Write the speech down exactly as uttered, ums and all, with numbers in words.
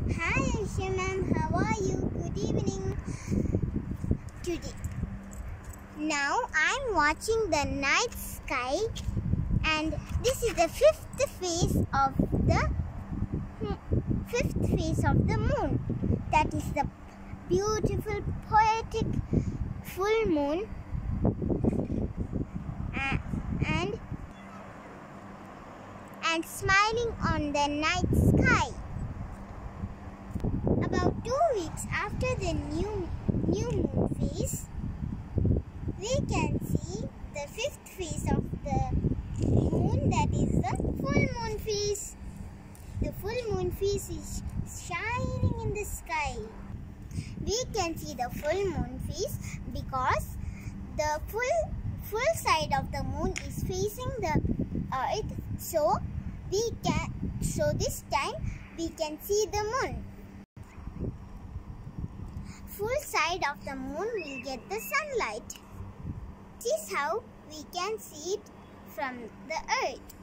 Hi Aisha ma'am, how are you? Good evening. Today, now I'm watching the night sky, and this is the fifth phase of the fifth phase of the moon. That is the beautiful, poetic full moon, and and smiling on the night sky. About two weeks after the new new moon phase, we can see the fifth phase of the moon, that is the full moon phase. The full moon phase is shining in the sky. We can see the full moon phase because the full full side of the moon is facing the earth. So we can so this time we can see the moon. Full side of the moon will get the sunlight. This is how we can see it from the earth.